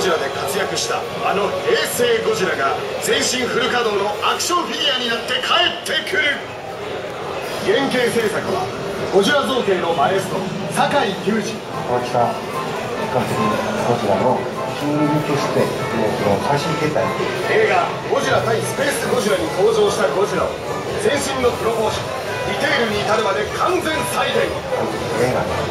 ジラで活躍したあの平成ゴジラが全身フル稼働のアクションフィギュアになって帰ってくる。原型制作はゴジラ造形のマエスト酒井隆二。 こうしたゴジラの新入りとして最新形態。 映画「ゴジラ対スペースゴジラ」に登場したゴジラを全身のプロポーションディテールに至るまで完全再現。 映画の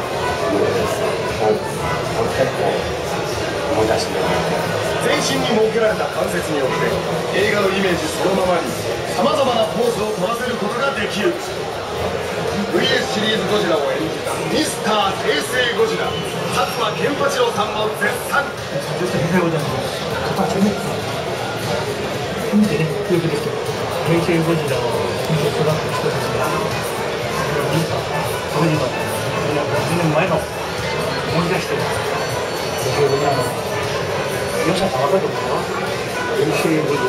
思い出して全身に設けられた関節によって映画のイメージそのままにさまざまなポーズを取らせることができる。 VS シリーズゴジラを演じたミスター平成ゴジラ薩摩健八郎さんも絶賛。 平成ゴジラの形ね、見てね、よくできてる平成ゴジラを見て育った人たちがそれにも10年前の思い出してる平成ゴジラの良さが分かると思うよ。平成ゴジラ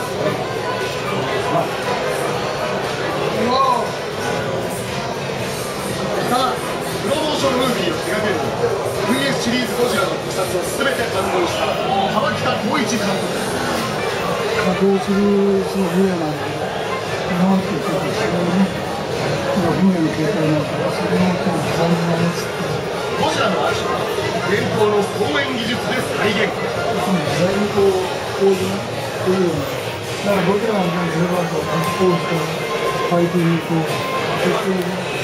プロモーションムービーを手掛けるのは VS シリーズゴジラの特撮を全て堪能した川北浩一監督。 稼働するその分野なんで、今までとちょっと違うね、分野の形態なんかそれも多分変わらないですけど、 ゴジラの足は伝統の総演技術で再現。 だいぶこういうような、だから僕らはね、それはこうポーズとファイティングと、